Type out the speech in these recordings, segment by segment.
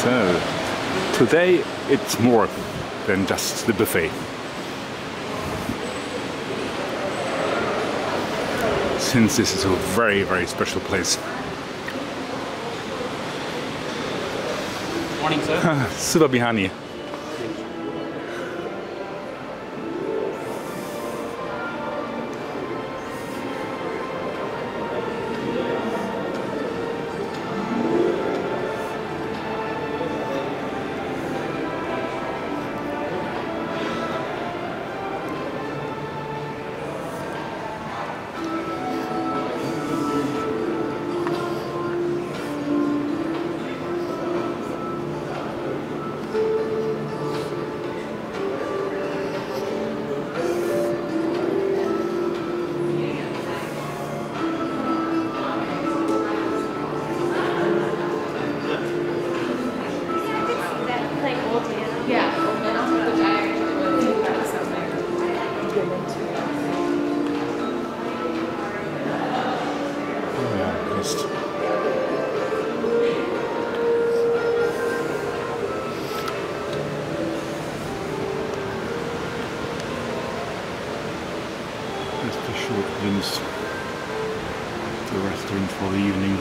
So, today it's more than just the buffet. Since this is a very, very special place. Morning, sir. Super bihani. Just a short glimpse of the restaurant for the evening.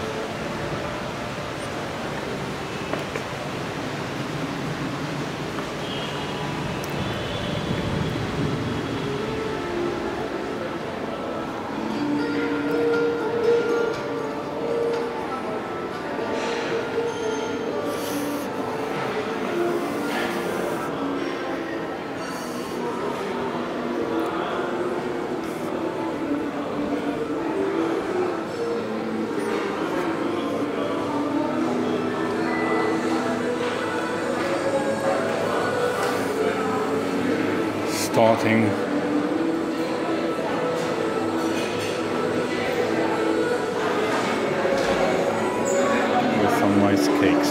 Starting with some nice cakes.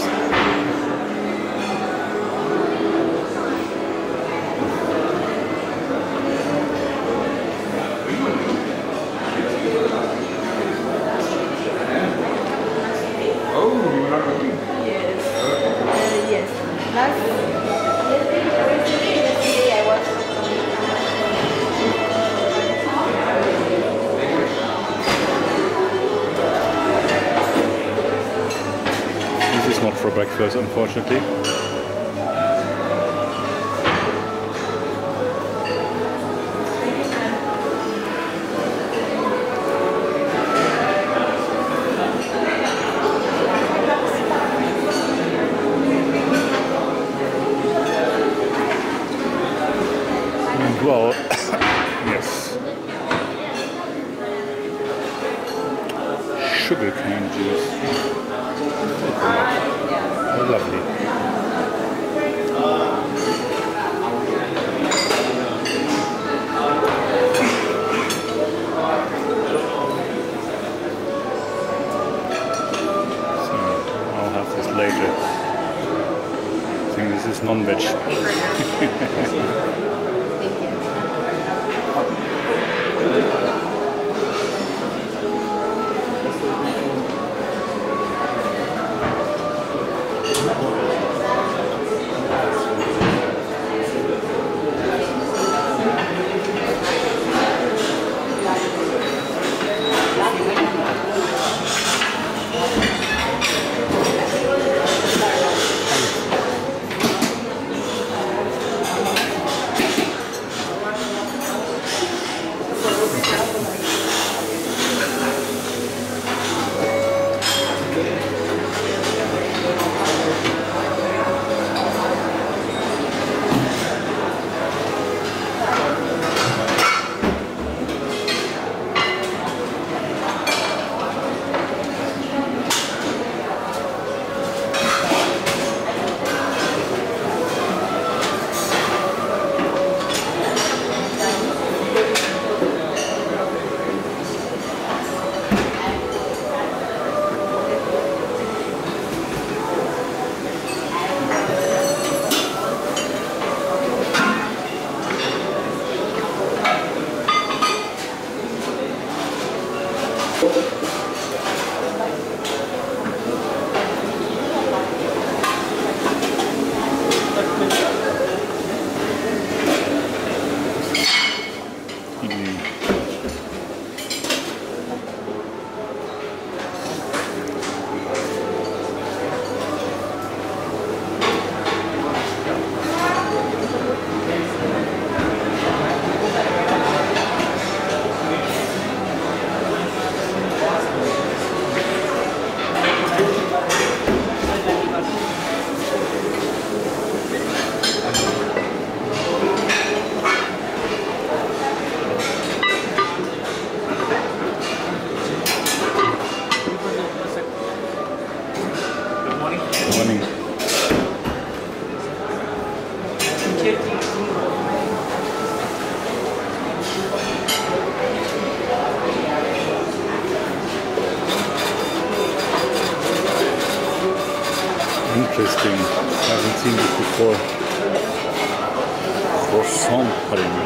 Not for breakfast, unfortunately. And well, yes, sugar cane juice. Oh, lovely. So, I'll have this later. I think this is non-veg. Haven't seen this before. Croissant pudding.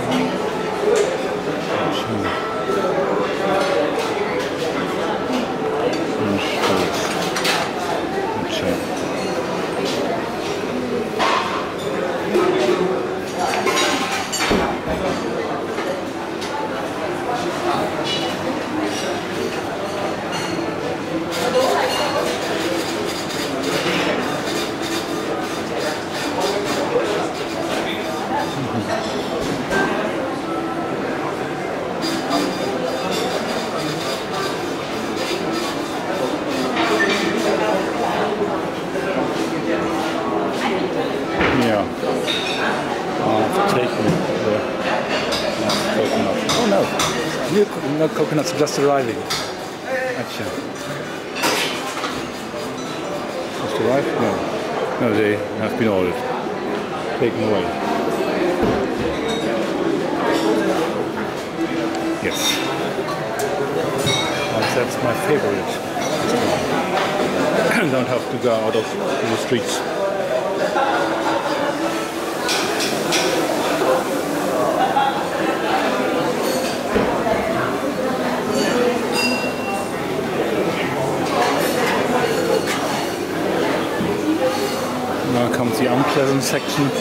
Yeah, I've taken coconut. Oh no, no coconuts are just arriving. Actually, just arrived? No, no, they have been ordered, taken away. Yes, that's my favorite. Don't have to go out of the streets. Now comes the unpleasant section.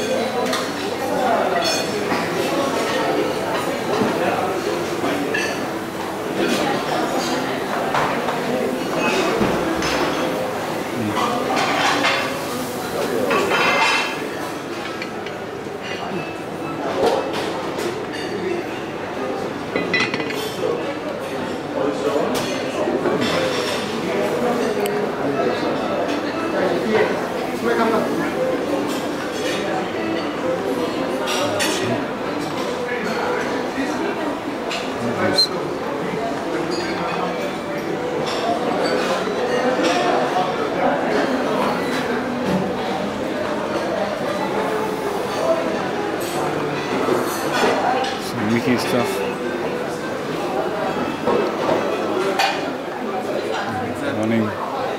Some wiki stuff. Running.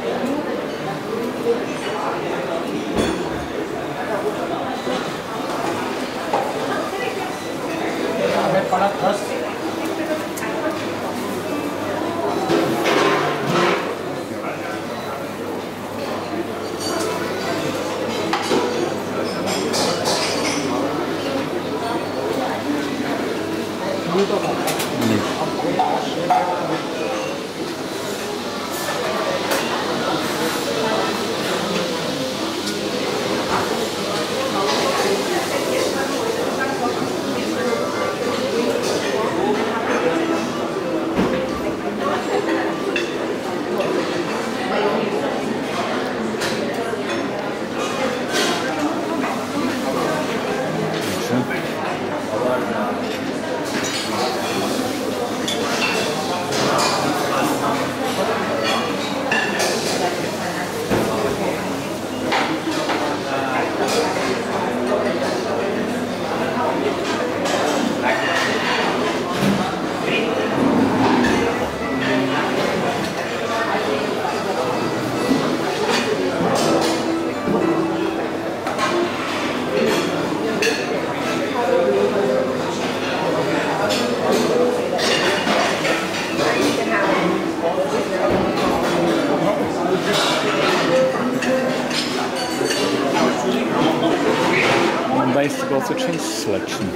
Basically also change selection.